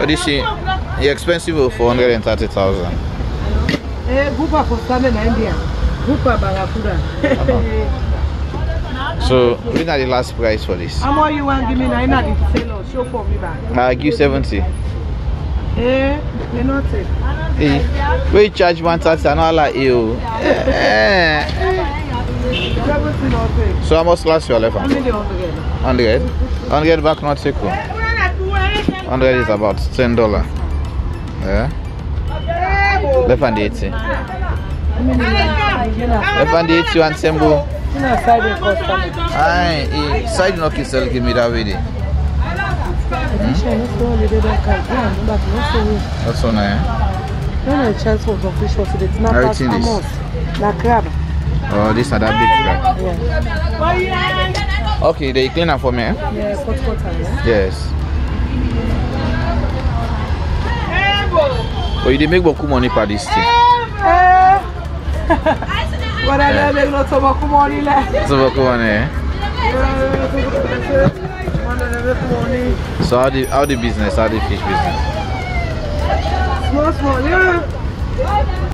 this is expensive for 430,000. Gupa for salmon in India. Gupa Barakuda. So, we not the last price for this. How much you want give me now? Not the sale show for me back. I give 70. You not it. We charge 130 and all like you. So how much last you left? 100. 100 back not take 100 is about $10. Yeah. Left and 80. Left and 80 and Sembo. Aye, side no kiss give me that way. That's so nice. Everything is. Oh, this is that big crab. Yeah. Okay, they clean up for me. Eh? Yeah, cut. Yes. Oh, you did make beaucoup money for this thing. But I don't make no so much money left. So much money. So how the business? How the fish business? Small, yeah.